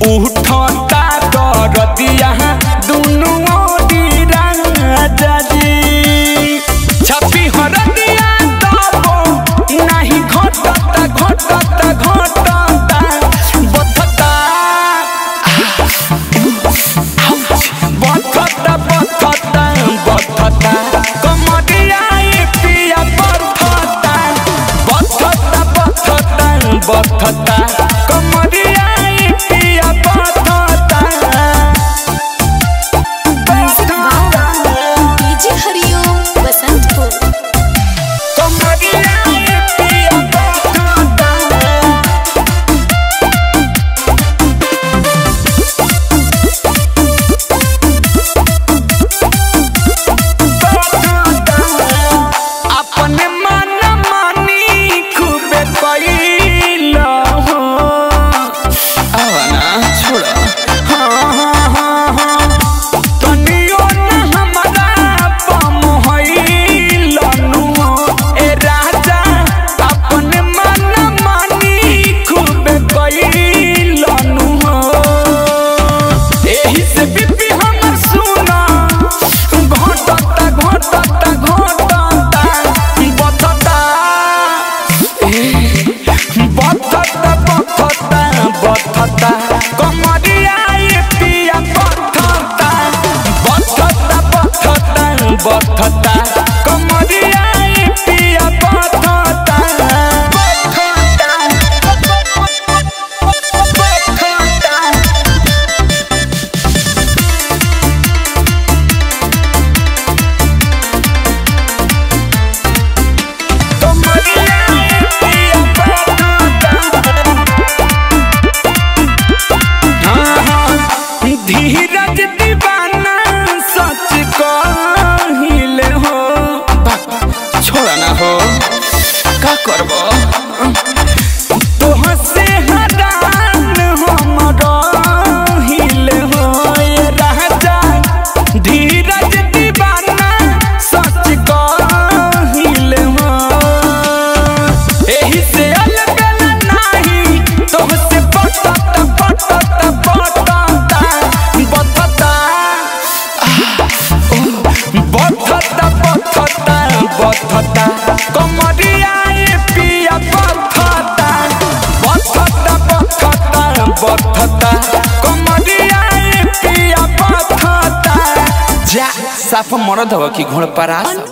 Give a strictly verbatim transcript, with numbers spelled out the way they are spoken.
उठता दरदिया दुनु ओडी राजा जी छपी हरदिया तबो नहीं घटता घटता घटता बथता बथता बथता बथता कमरिया पिया बथता बथता बथता बथता कमरिया पिया बथता डीजे हरिओम बसंतपुर कमरिया पिया बथता अपने मन मानी खूबे कइला हो आवाना छोड़ा हाँ हाँ हाँ हाँ तनियो न हमरा पम होइला नु ए राजा अपने मन मानी खूबे कइला नु एही से बीपी हमर सुना घटता घटता घटता बथता बथता बथता बथता कमरिया पिया बथता बथता बथता बथता कमरिया पिया बथता बथता बथता धीरज दीवाना सच कहिले हो छोड़ा ना हो का करबो तोह से हरान हम रहिले हो ये राजा धीरज दीवाना सच कहिले हो एही से अलबेला नाही तोह से पटता पटता पटता बथता बथता बथता बथता कमरिया पिया बथता बथता बथता बथता कमरिया पिया बथता जा साफ मरद हो कि घोड़ परास।